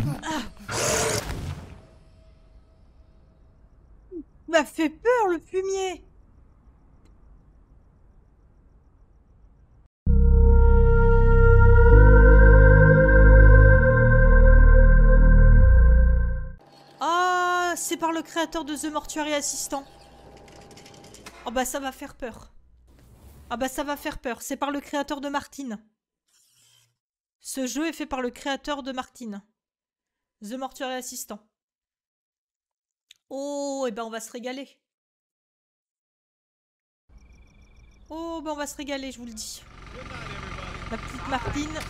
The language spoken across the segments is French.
M'a fait peur le fumier. Ah, c'est par le créateur de The Mortuary Assistant. Oh bah ça va faire peur. Ah bah ça va faire peur. C'est par le créateur de Martine. Ce jeu est fait par le créateur de Martine. The Mortuary Assistant. Oh, et ben on va se régaler. Oh, ben on va se régaler, je vous le dis. La petite Martine.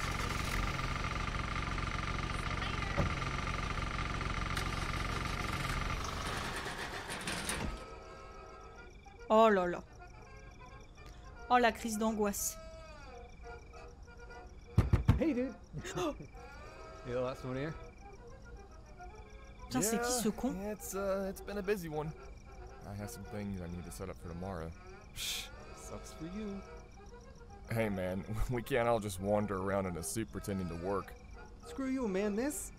Oh là là. Oh la crise d'angoisse. Hey dude. You the last one here? Putain, c'est qui ce con? Yeah, it's been a busy one. I have some things I need to set up for tomorrow. Sucks for you. Hey man, we can't all just wander around in a suit pretending to work. Screw you, man. This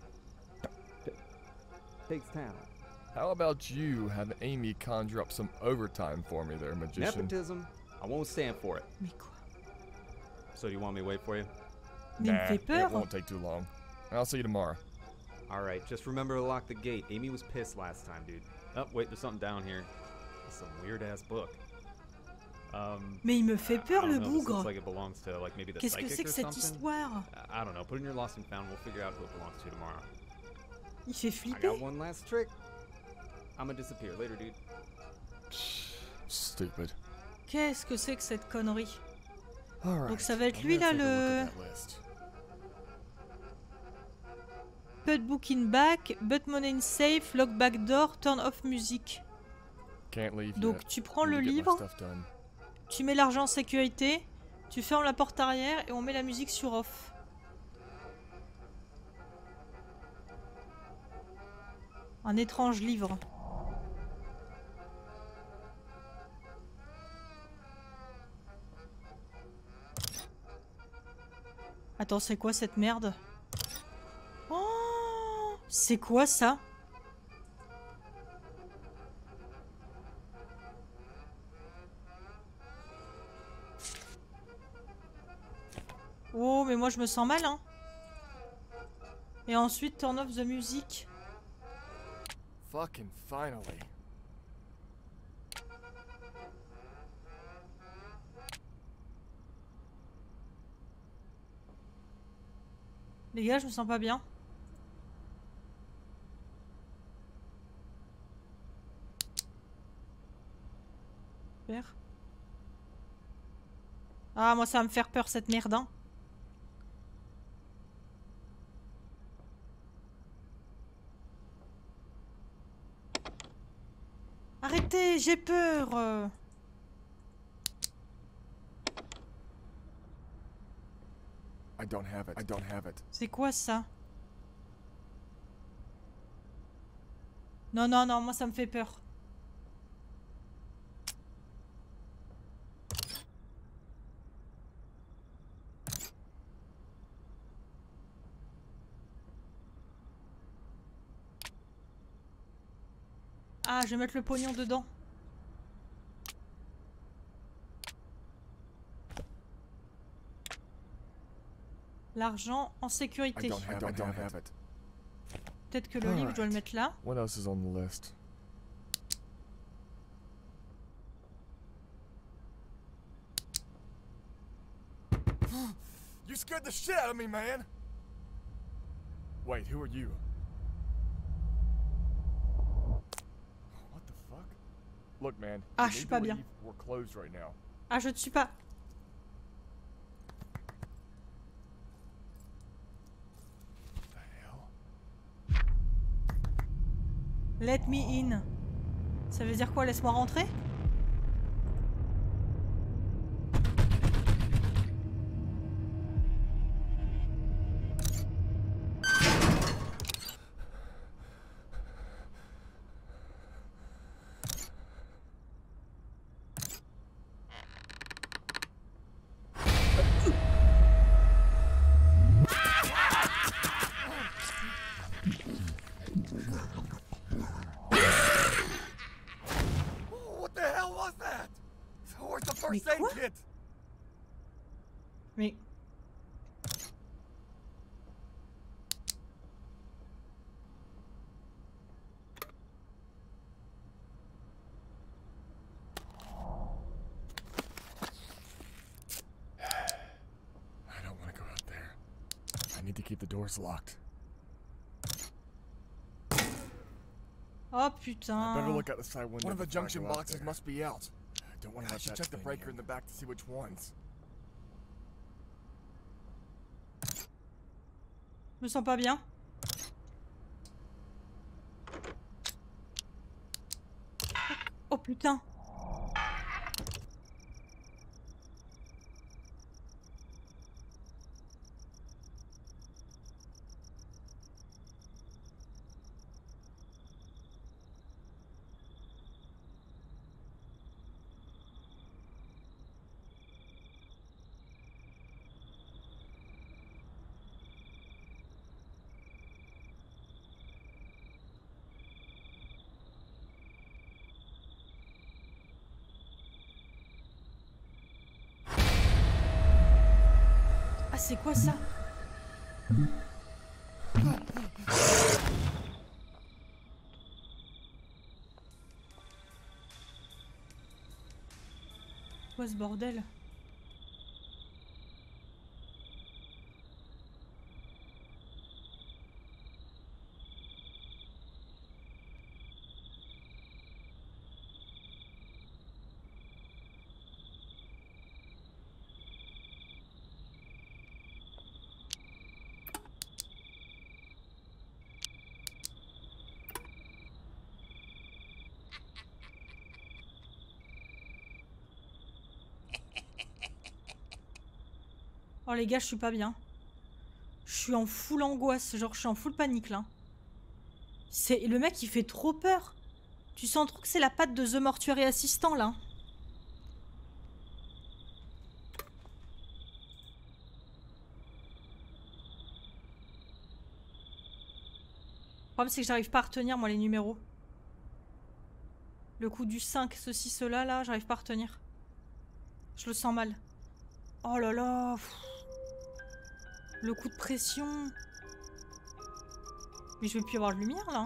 takes talent. How about you have Amy conjure up some overtime for me there, magician? Nepotism. I won't stand for it. Mais quoi? So do you want me to wait for you? Mais il me fait it peur. won't take too long. I'll see you tomorrow. All right, just remember to lock the gate. Amy was pissed last time, dude. Oh, wait, there's something down here. It's some weird-ass book. Mais il me fait peur I le don't know, this bougre. looks like it belongs to, like, maybe the Qu'est-ce que psychic c'est que or cette something. histoire? I don't know. Put it in your lost and found. We'll figure out who it belongs to tomorrow. Il fait I flipper. got one last trick. I'm gonna disappear later, dude. Stupid. Qu'est-ce que c'est que cette connerie? All right. Donc ça va être I'm lui gonna là take a look le... at that list. Put book in back, but money in safe, lock back door, turn off music. Can't leave Donc yet. tu prends Need le to get my livre, stuff done. tu mets l'argent en sécurité, tu fermes la porte arrière et on met la musique sur off. Un étrange livre. Attends, c'est quoi cette merde? Oh, c'est quoi ça? Oh, mais moi je me sens mal, hein. Et ensuite, turn off the music. Fucking finally. Les gars, je me sens pas bien. Super. Ah, moi ça va me faire peur cette merde, hein. Arrêtez, j'ai peur. I don't have it. I don't have it. C'est quoi ça? Non, non, non, moi ça me fait peur. Ah, je vais mettre le pognon dedans. L'argent en I sécurité. don't have it. Peut-être que le livre, je dois le mettre là. What else is on the list? You scared the shit out of me, man! Wait, who are you? What the fuck? Look, man. Ah, you je suis need pas to bien. leave. We're closed right now. Ah, je ne suis pas. What the hell? Let me in. Ça veut dire quoi? Laisse-moi rentrer? that? Where's the Mais first aid quoi? kit? Mais... I don't want to go out there. I need to keep the doors locked. Oh I better putain. look out the side window. One of the junction boxes must be out. I don't want to let that check the breaker in the back to see which ones. Je me sens pas bien. Oh putain. Ah c'est quoi ça? Quoi ce bordel? Oh les gars, je suis pas bien. Je suis en full angoisse, genre je suis en full panique là. C'est le mec, il fait trop peur. Tu sens trop que c'est la patte de The Mortuary Assistant là. Le problème c'est que j'arrive pas à retenir moi les numéros. Le coup du 5, ceci, cela là, j'arrive pas à retenir. Je le sens mal. Oh là là. Le coup de pression. Mais je vais plus avoir de lumière là.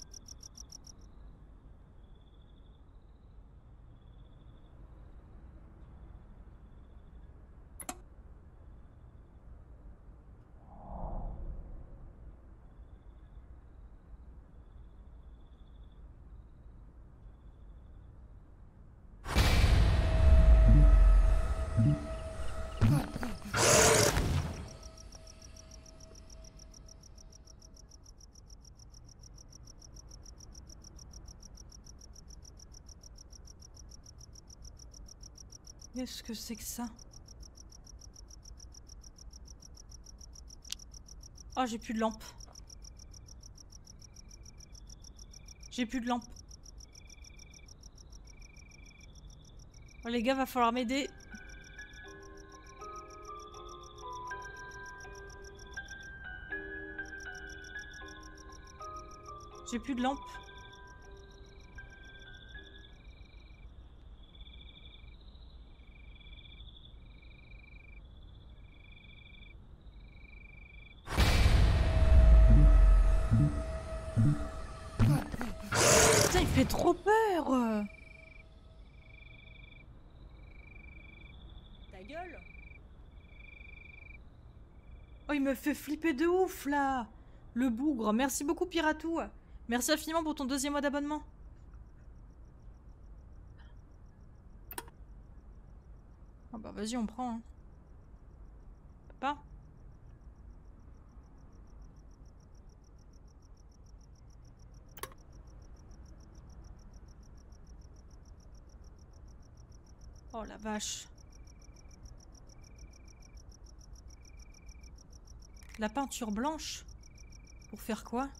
Qu'est-ce que c'est que ça? Oh, j'ai plus de lampe. J'ai plus de lampe. Oh, les gars, va falloir m'aider. J'ai plus de lampe. Putain, il fait trop peur. Ta gueule. Oh, il me fait flipper de ouf, là. Le bougre. Merci beaucoup, Piratou. Merci infiniment pour ton 2e mois d'abonnement. Ah bah, vas-y, on prend. Hein. Pas. Oh, la vache. La peinture blanche? Pour faire quoi?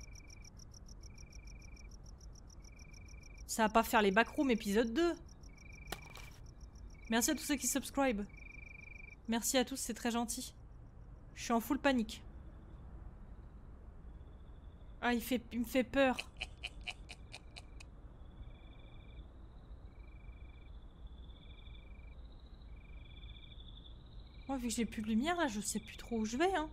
Ça va pas faire les backrooms épisode 2. Merci à tous ceux qui subscribent. Merci à tous, c'est très gentil. Je suis en full panique. Ah, il me fait peur. Moi, vu que j'ai plus de lumière, là, je sais plus trop où je vais, hein.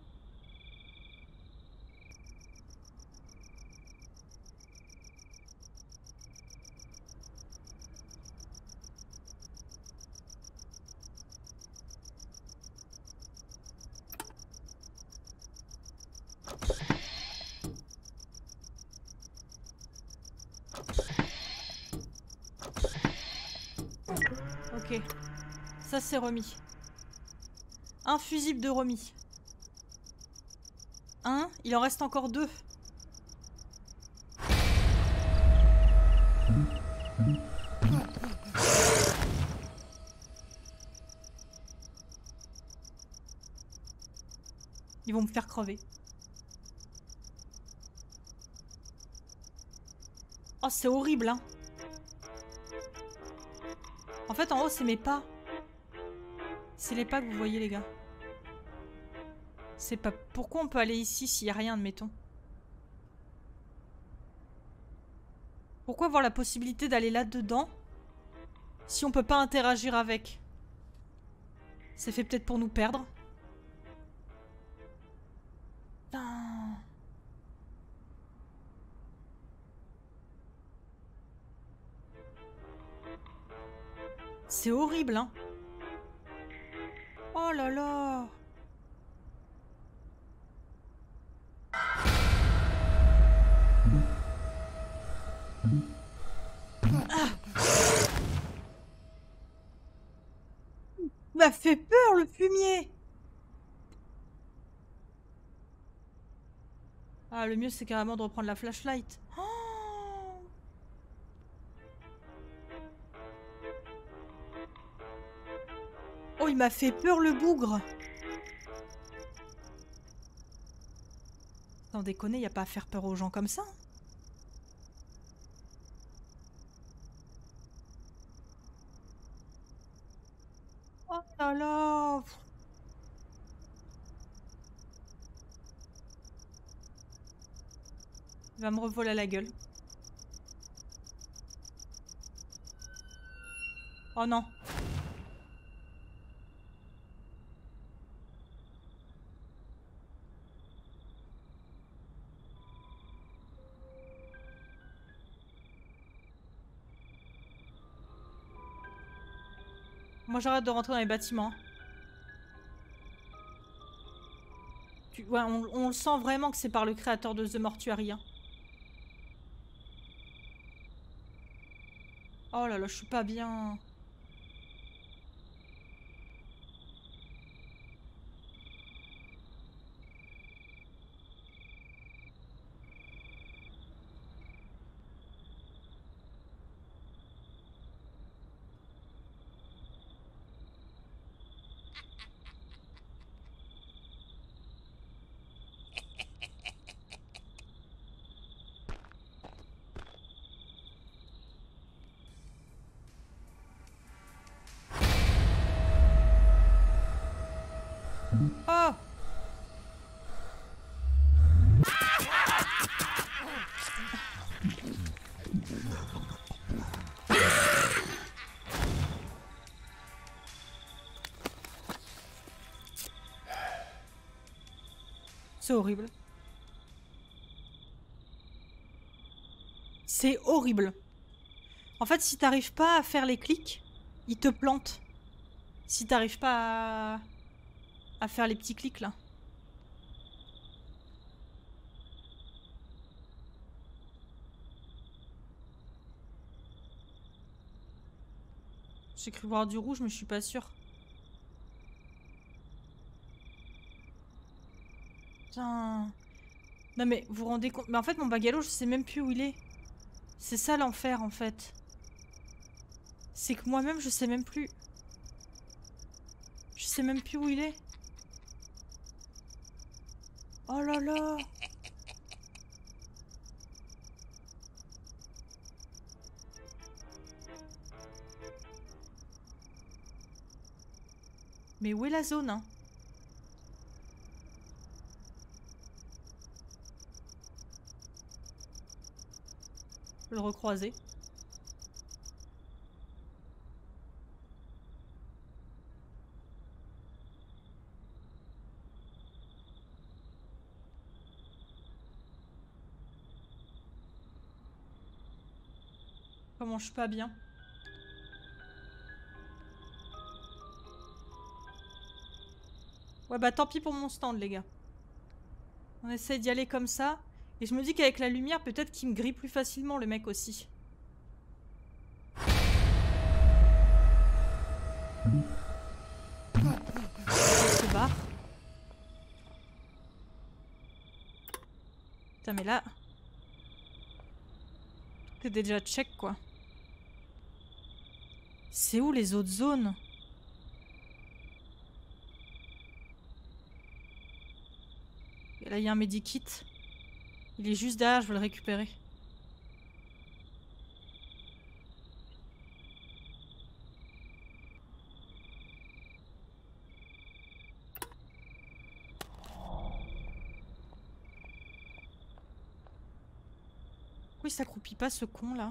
Ok. Ça, c'est remis. Un fusible de remis. Un, il en reste encore deux. Ils vont me faire crever. Oh, c'est horrible, hein. En fait, en haut, c'est mes pas. C'est les pas que vous voyez, les gars. C'est pas... Pourquoi on peut aller ici s'il y a rien, admettons? Pourquoi avoir la possibilité d'aller là-dedans si on peut pas interagir avec? C'est fait peut-être pour nous perdre. Putain. C'est horrible, hein. Oh là là. Ah. Il m'a fait peur, le fumier. Ah, le mieux, c'est carrément de reprendre la flashlight. Oh, oh, il m'a fait peur, le bougre. Sans déconner, y a pas à faire peur aux gens comme ça. Oh là là. Il va me revoler à la gueule. Oh non. Moi j'arrête de rentrer dans les bâtiments. Ouais, on le sent vraiment que c'est par le créateur de The Mortuary. Hein. Oh là là, je suis pas bien. Oh! C'est horrible. C'est horrible. En fait, si t'arrives pas à faire les clics, il te plante. Si t'arrives pas à faire les petits clics là. J'ai cru voir du rouge, mais je suis pas sûre. Putain. Non mais vous vous rendez compte... Mais en fait mon bagalo je sais même plus où il est. C'est ça l'enfer en fait. C'est que moi-même je sais même plus. Je sais même plus où il est. Oh là là. Mais où est la zone hein? Je vais le recroiser. Comment je suis pas bien. Ouais bah tant pis pour mon stand les gars. On essaie d'y aller comme ça. Et je me dis qu'avec la lumière, peut-être qu'il me grille plus facilement le mec aussi. Il se barre. Putain mais là... Tout est déjà check quoi. C'est où les autres zones? Et là il y a un medikit. Il est juste derrière, je veux le récupérer. Pourquoi il s'accroupit pas ce con là?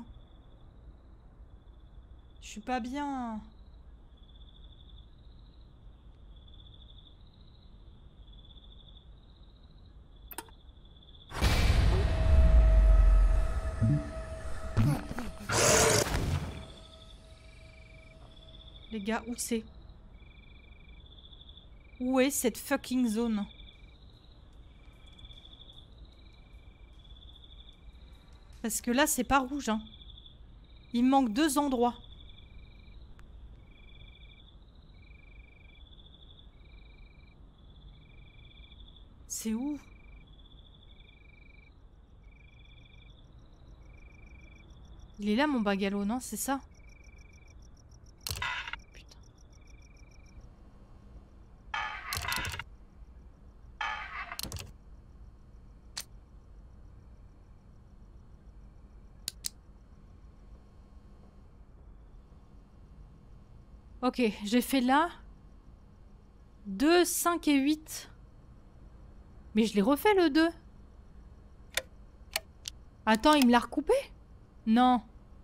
Je suis pas bien. Les gars, où c'est? Où est cette fucking zone? Parce que là, c'est pas rouge, hein. Il me manque 2 endroits. C'est où? Il est là, mon bagalo, non? C'est ça? Putain. Ok, j'ai fait là. 2, 5 et 8. Mais je l'ai refait le 2. Attends, il me l'a recoupé? Non.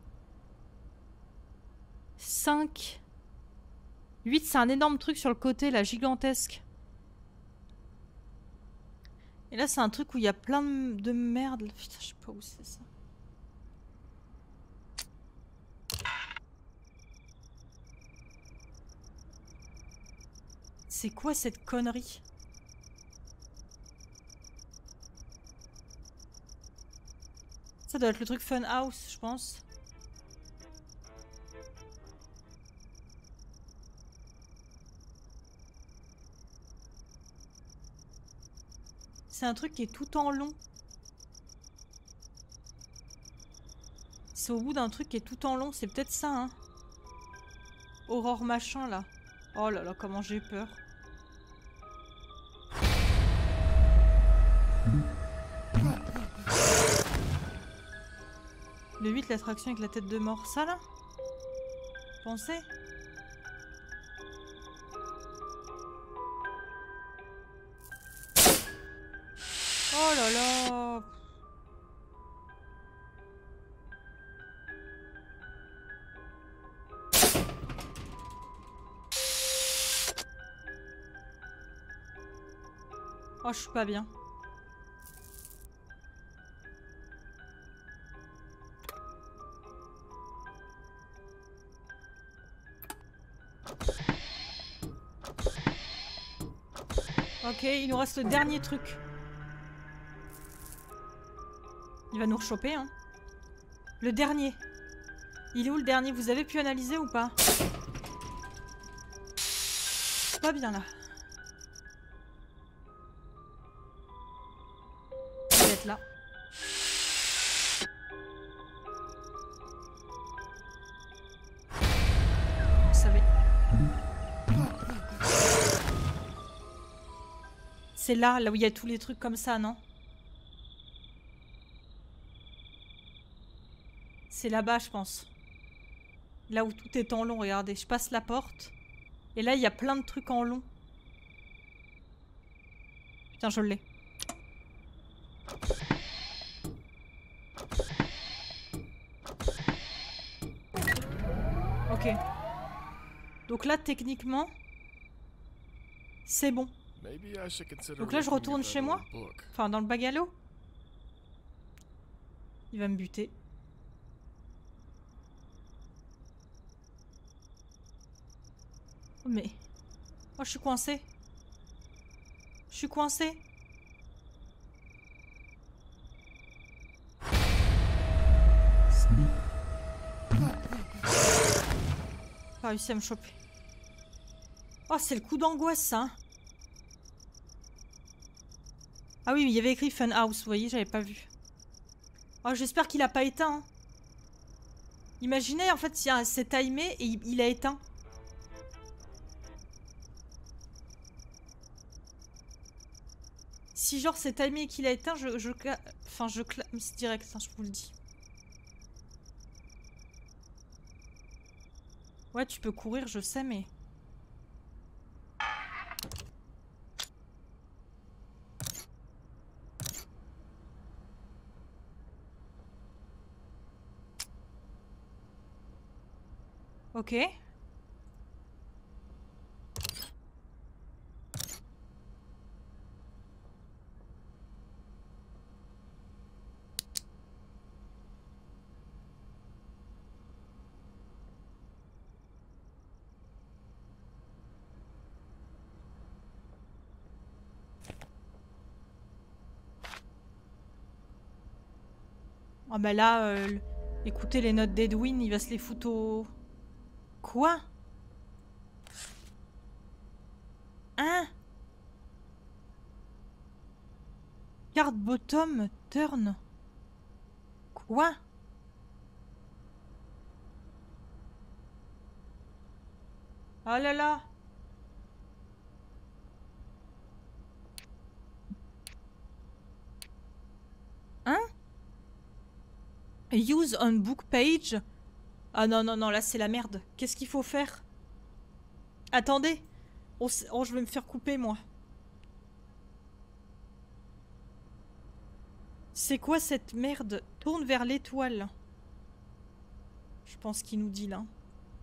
5. 8, c'est un énorme truc sur le côté, là, gigantesque. Et là, c'est un truc où il y a plein de merde. Putain, je sais pas où c'est ça. C'est quoi cette connerie? Ça doit être le truc Fun House, je pense. C'est un truc qui est tout en long. C'est au bout d'un truc qui est tout en long, c'est peut-être ça, hein. Aurore machin, là. Oh là là, comment j'ai peur. Le 8, l'attraction avec la tête de mort, ça là? Pensez? Oh là là! Oh, je suis pas bien. Ok, il nous reste le dernier truc. Il va nous rechoper, hein. Le dernier. Il est où le dernier? Vous avez pu analyser ou pas? Pas bien là. Il va être là. Vous savez. C'est là où il y a tous les trucs comme ça, non? C'est là-bas, je pense. Là où tout est en long, regardez. Je passe la porte. Et là, il y a plein de trucs en long. Putain, je l'ai. Ok. Donc là, techniquement, c'est bon. Donc là, je retourne chez moi. Enfin, dans le bagalo. Il va me buter. Oh, mais... Oh, je suis coincée. Je suis coincée. Pas réussi à me choper. Oh, c'est le coup d'angoisse, ça. Ah oui, mais il y avait écrit Fun House, vous voyez, j'avais pas vu. Oh, j'espère qu'il a pas éteint. Hein. Imaginez, en fait, si c'est timé et il a éteint. Si genre c'est timé et qu'il a éteint, enfin, je clame direct, hein, je vous le dis. Ouais, tu peux courir, je sais, mais... Ok. Oh bah là, écoutez les notes d'Edwin, il va se les foutre au... Quoi? Hein? Card bottom, turn. Quoi? Oh là là! Hein? Use on book page? Ah non, non, non, là c'est la merde. Qu'est-ce qu'il faut faire? Attendez! Oh, je vais me faire couper, moi. C'est quoi cette merde? Tourne vers l'étoile. Je pense qu'il nous dit là.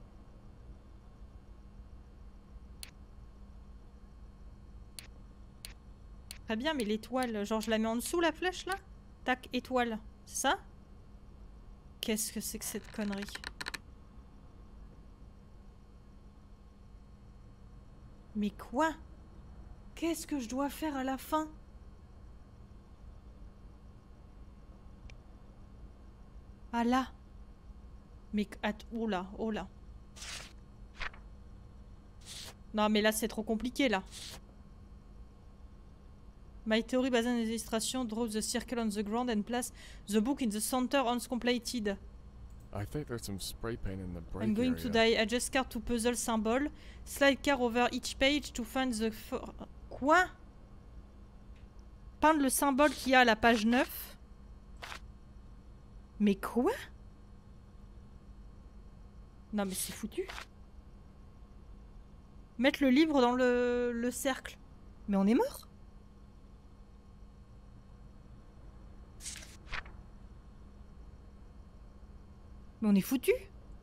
Très bien, mais l'étoile, genre je la mets en dessous la flèche là? Tac, étoile. C'est ça? Qu'est-ce que c'est que cette connerie? Mais quoi? Qu'est-ce que je dois faire à la fin? Ah là. Mais... Oh là, oh là. Non mais là c'est trop compliqué là. My theory based on the illustration draw the circle on the ground and place the book in the center once completed. I think there's some spray paint in the break I'm going area. to die. Adjust card to puzzle symbol. Slide card over each page to find the... Quoi? Peindre le symbole qu'il y a à la page 9. Mais quoi? Non mais c'est foutu. Mettre le livre dans le cercle. Mais on est mort. Mais on est foutu.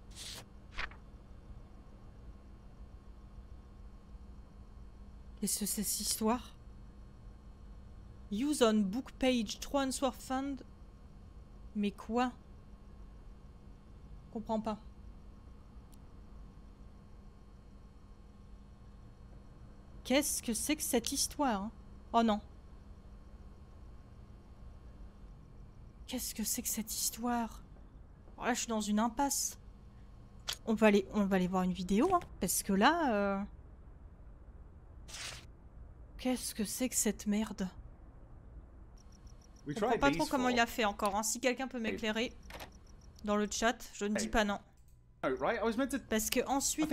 Qu'est-ce que c'est cette histoire? Use on book page transfer fund. Mais quoi? Je comprends pas. Qu'est-ce que c'est que cette histoire hein? Oh non. Qu'est-ce que c'est que cette histoire? Oh là, je suis dans une impasse. On va aller voir une vidéo, hein, parce que là... Qu'est-ce que c'est que cette merde? Je comprends pas trop comment il a fait encore. Hein. Si quelqu'un peut m'éclairer dans le chat, je ne dis pas non. Parce que ensuite...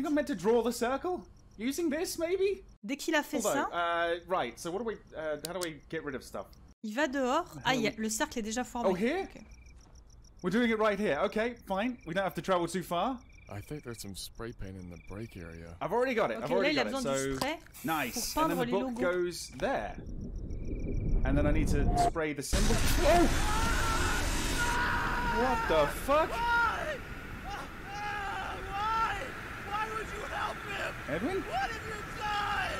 Dès qu'il a fait ça... Il va dehors. Ah, le cercle est déjà formé. Oh, here? Okay. We're doing it right here. Okay, fine. We don't have to travel too far. I think there's some spray paint in the break area. I've already got it. Ok, I've là already il a got besoin it. du So spray nice. pour And then peindre the les book logos. goes there. And then I need to spray the symbol. Oh! What the fuck? Why? Why would you help him? Edwin? What have you done?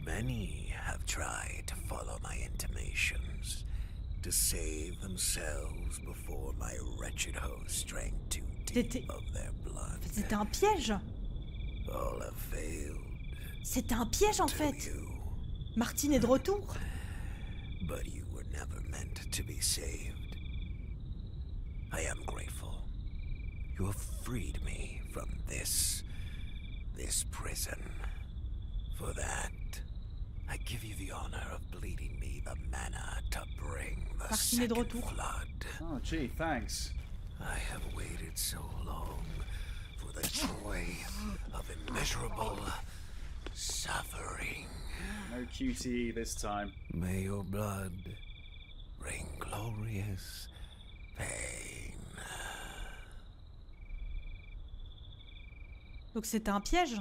Many have tried to follow my intimations, to save themselves before my wretched host drank too deep of their blood. C'était un piège. All have failed. C'était un piège en fait. You. Martine est de retour. But you were never meant to be saved. I am grateful. You have freed me from this prison. For that, I give you the honor of bleeding me the mana to bring the Martine est de second retour. flood. Oh, gee, thanks. I have waited so long for the joy of immeasurable suffering. No QTE this time. May your blood bring glorious pain. Donc c'était un piège.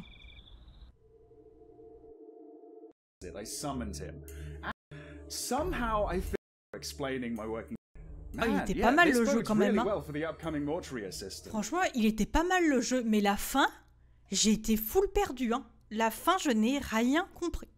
I summoned him. And somehow I feel explaining my working. Ah, il était pas mal le jeu quand même. Hein. Well for the upcoming mortuary assistant. Franchement, il était pas mal le jeu, mais la fin, j'ai été full perdu. Hein. La fin, je n'ai rien compris.